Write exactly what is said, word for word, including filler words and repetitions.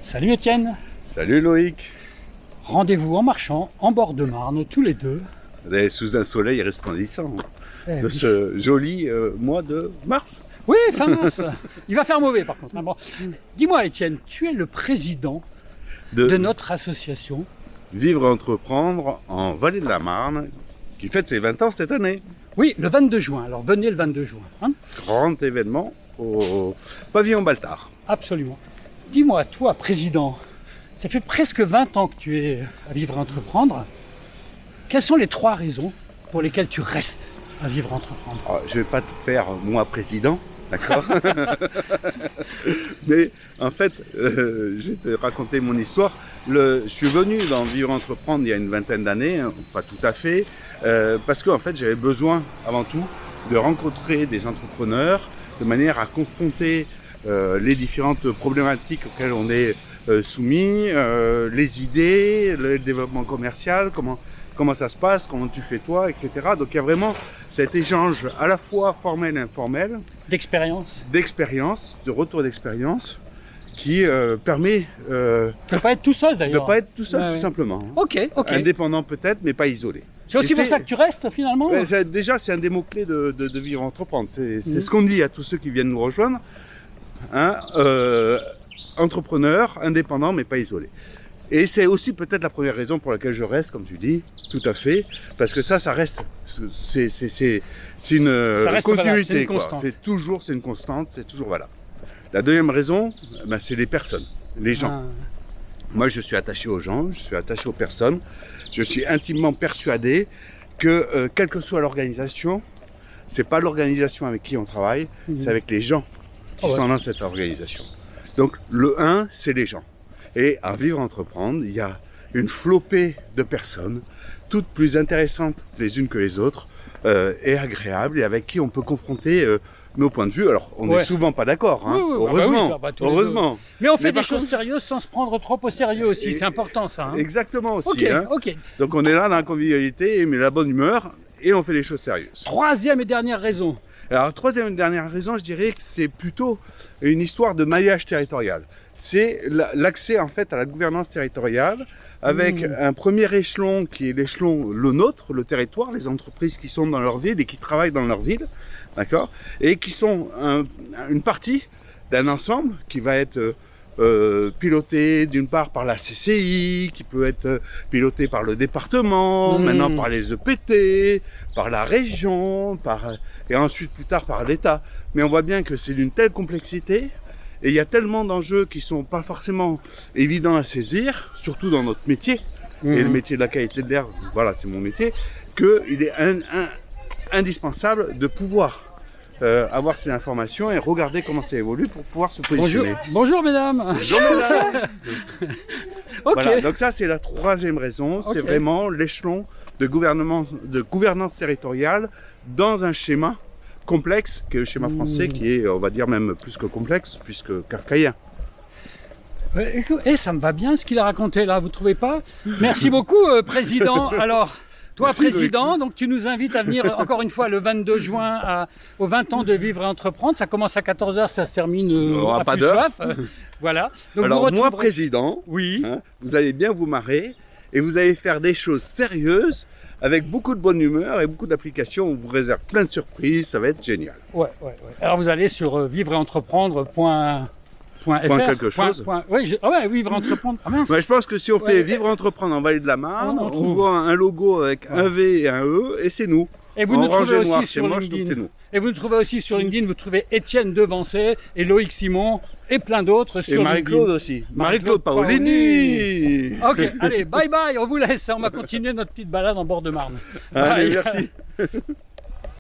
Salut Étienne. Salut Loïc. Rendez-vous en marchant, en bord de Marne, tous les deux. Sous un soleil resplendissant Eh de oui. ce joli euh, mois de mars. Oui, fin mars. Il va faire mauvais par contre. hein. Bon. Dis-moi Étienne, tu es le président De, de notre association. Vivre et entreprendre en Vallée de la Marne, qui fête ses vingt ans cette année. Oui, le vingt-deux juin. Alors venez le vingt-deux juin. hein. Grand événement au pavillon Baltard. Absolument. Dis-moi, toi, président, ça fait presque vingt ans que tu es à Vivre et Entreprendre. Quelles sont les trois raisons pour lesquelles tu restes à Vivre et Entreprendre? Alors, je ne vais pas te faire moi président, d'accord. Mais en fait, euh, je vais te raconter mon histoire. Le, je suis venu dans Vivre et Entreprendre il y a une vingtaine d'années, hein, pas tout à fait, euh, parce qu'en fait j'avais besoin avant tout de rencontrer des entrepreneurs de manière à confronter euh, les différentes problématiques auxquelles on est euh, soumis, euh, les idées, le développement commercial, comment, comment ça se passe, comment tu fais toi, et cetera. Donc il y a vraiment cet échange à la fois formel et informel, D'expérience. d'expérience, de retour d'expérience, qui euh, permet euh, Tu ne peux pas être tout seul de d'ailleurs. ne pas être tout seul, Ouais, tout ouais. simplement. hein. Ok, ok. Indépendant peut-être, mais pas isolé. C'est aussi Et pour c'est- ça que tu restes finalement. Ouais, c'est- déjà, c'est un des mots-clés de, de, de Vivre et Entreprendre. C'est c'est Mhm. ce qu'on dit à tous ceux qui viennent nous rejoindre. Hein, euh, entrepreneur, indépendant, mais pas isolé. Et c'est aussi peut-être la première raison pour laquelle je reste, comme tu dis, tout à fait, parce que ça, ça reste, c'est c'est- c'est- c'est une euh, Ça reste valable, c'est continuité. une quoi. constante. C'est toujours, c'est une constante, c'est toujours valable. La deuxième raison, ben, c'est les personnes, les gens. Ah, Moi, je suis attaché aux gens, je suis attaché aux personnes. Je suis intimement persuadé que, euh, quelle que soit l'organisation, c'est pas l'organisation avec qui on travaille, Mhm. c'est avec les gens qui Oh ouais. sont dans cette organisation. Donc, le un, c'est les gens. Et à Vivre et Entreprendre, il y a une flopée de personnes, toutes plus intéressantes les unes que les autres, euh, et agréables, et avec qui on peut confronter euh, nos points de vue. Alors, on n'est Ouais. souvent pas d'accord, hein, Oui, oui, bah, bah oui, heureusement. bah, bah, tous les deux. heureusement. Mais on fait Mais des par choses contre- sérieuses sans se prendre trop au sérieux aussi, Et- c'est important ça. hein. Exactement aussi. Ok, hein. ok. Donc on est là dans la convivialité, mais la bonne humeur, et on fait les choses sérieuses. Troisième et dernière raison. Alors troisième et dernière raison, je dirais que c'est plutôt une histoire de maillage territorial. C'est la- l'accès en fait à la gouvernance territoriale, avec Mmh. un premier échelon qui est l'échelon le nôtre, le territoire, les entreprises qui sont dans leur ville et qui travaillent dans leur ville, d'accord, et qui sont un- une partie d'un ensemble qui va être euh, euh, piloté d'une part par la C C I, qui peut être euh, piloté par le département, Mmh. maintenant par les E P T, par la région, par, euh, et ensuite plus tard par l'État. Mais on voit bien que c'est d'une telle complexité et il y a tellement d'enjeux qui sont pas forcément évidents à saisir, surtout dans notre métier, et le Mhm. métier de la qualité de l'air, voilà, c'est mon métier, qu'il est un- un- indispensable de pouvoir euh, avoir ces informations et regarder comment ça évolue pour pouvoir se Bonjour, positionner. bonjour mesdames. Bonjour, mesdames. Ok. Voilà, donc ça c'est la troisième raison, c'est Ok. vraiment l'échelon de, gouvernement, de gouvernance territoriale dans un schéma complexe, qui est le schéma français, Mmh. qui est, on va dire, même plus que complexe, puisque kafkaïen. Et eh, ça me va bien ce qu'il a raconté là, vous trouvez pas? Merci beaucoup, euh, président. Alors, toi, Merci, président, donc tu nous invites à venir encore une fois le vingt-deux juin à, aux vingt ans de Vivre et Entreprendre. Ça commence à quatorze heures, ça se termine euh, Oh, à pas plus d'heure. soif. Euh, voilà. Donc, Alors vous moi, retrouverez- président, Oui. hein, vous allez bien vous marrer et vous allez faire des choses sérieuses avec beaucoup de bonne humeur et beaucoup d'applications. On vous réserve plein de surprises, ça va être génial. Ouais, ouais, ouais. Alors vous allez sur euh, vivre et entreprendre point fr. Point quelque chose. Point- oui, je- ah ouais, vivre et entreprendre. Ah mince. Ouais, je pense que si on fait Ouais. Vivre Entreprendre en Vallée de la Marne, On en on, trouve. voit un logo avec un V et un E et c'est nous. Et vous En nous orange trouvez et noir, aussi c'est sur moche, donc LinkedIn. c'est nous. Et vous nous trouvez aussi sur LinkedIn, vous trouvez Étienne Devancé et Loïc Simon et plein d'autres Et sur Marie-Claude LinkedIn. aussi. Marie-Claude Marie-Claude Paolini. Ok, allez, bye bye, on vous laisse, on va continuer notre petite balade en bord de Marne. Allez, Bye. merci.